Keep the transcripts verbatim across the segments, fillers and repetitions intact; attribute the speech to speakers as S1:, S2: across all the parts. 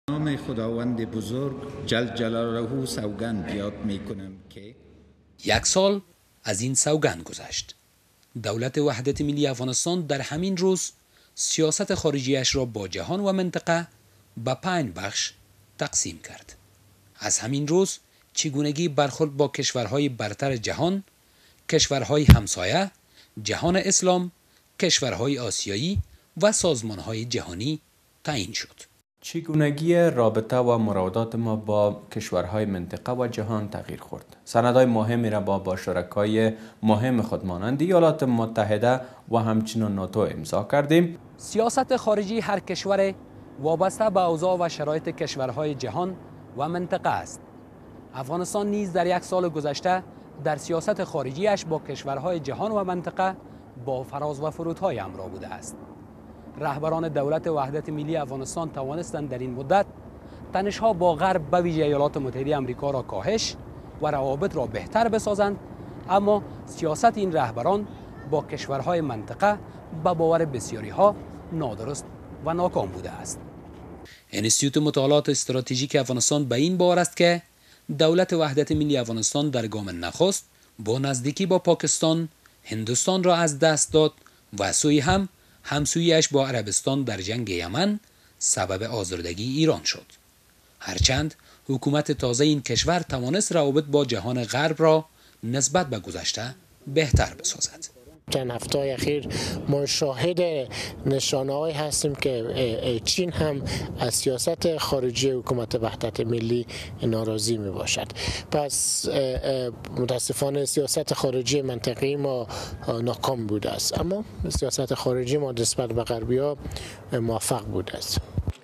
S1: نام خداوند بزرگ جل جلاله سوگند یاد می کنم که
S2: یک سال از این سوگند گذشت. دولت وحدت ملی افغانستان در همین روز سیاست خارجیش را با جهان و منطقه به پنج بخش تقسیم کرد. از همین روز چگونگی برخورد با کشورهای برتر جهان، کشورهای همسایه، جهان اسلام، کشورهای آسیایی و سازمانهای جهانی تعیین شد.
S3: چگونگی رابطه و مراودات ما با کشورهای منطقه و جهان تغییر خورد. سندهای مهمی را با با شرکای مهم خود مانند ایالات متحده و همچنین ناتو امضا کردیم.
S2: سیاست خارجی هر کشور وابسته به اوضاع و شرایط کشورهای جهان و منطقه است. افغانستان نیز در یک سال گذشته در سیاست خارجیش با کشورهای جهان و منطقه با فراز و فرودهای همراه بوده است. رهبران دولت وحدت ملی افغانستان توانستند در این مدت تنش‌ها با غرب به ویژه ایالات متحده آمریکا را کاهش و روابط را بهتر بسازند، اما سیاست این رهبران با کشورهای منطقه به باور بسیاری‌ها نادرست و ناکام بوده است. انستیتوت مطالعات استراتژیک افغانستان به این باور است که دولت وحدت ملی افغانستان در گام نخست با نزدیکی با پاکستان هندوستان را از دست داد و سوی هم همسویش با عربستان در جنگ یمن سبب آزردگی ایران شد. هرچند حکومت تازه این کشور توانست روابط با جهان غرب را نسبت به گذشته بهتر بسازد.
S4: چند هفته اخیر ما شاهد نشانه‌هایی هستیم که چین هم از سیاست خارجی حکومت وحدت ملی ناراضی می باشد. پس متاسفانه سیاست خارجی منطقه‌ای ما ناکام بوده است، اما سیاست خارجی ما نسبت به غربی‌ها موفق بوده است.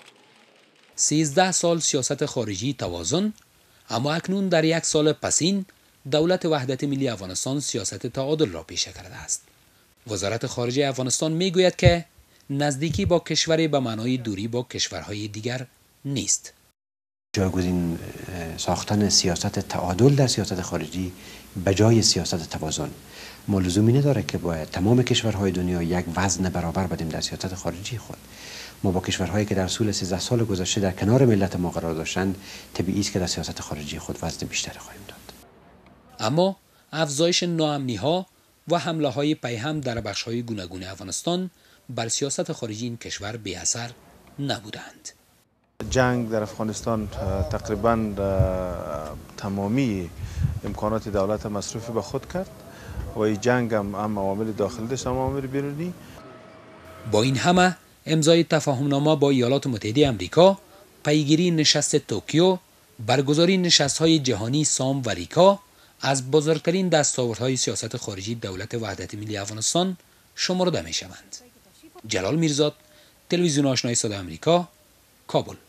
S2: سیزده سال سیاست خارجی توازن، اما اکنون در یک سال پسین دولت وحدت ملی افغانستان سیاست تعادل را پیشه کرده است. وزارت خارجه افغانستان می گوید که نزدیکی با کشوری به معنای دوری با کشورهای دیگر نیست.
S5: جایگزین ساختن سیاست تعادل در سیاست خارجی به جای سیاست توازن ما لزومی نداره که با تمام کشورهای دنیا یک وزن برابر بدیم در سیاست خارجی خود. ما با کشورهایی که در طول سیزده سال گذشته در کنار ملت ما قرار داشتند طبیعی است که در سیاست خارجی خود وزن بیشتری خواهیم داد.
S2: اما افزایش ناامنی‌ها و حمله‌های پیهم در بخش‌های گوناگون افغانستان بر سیاست خارجی این کشور بی اثر نبودند.
S6: جنگ در افغانستان تقریباً تمامی امکانات دولت مصرفی به خود کرد و این جنگ هم هم عوامل داخلی داشت هم عوامل بیرونی.
S2: با این همه امضای تفاهمنامه با ایالات متحده آمریکا، پیگیری نشست توکیو، برگزاری نشست‌های جهانی سام و ریکا از بزرگترین دستاوردهای سیاست خارجی دولت وحدت ملی افغانستان شمرده می‌شوند. جلال میرزاد، تلویزیون آشنای صدای آمریکا، کابل.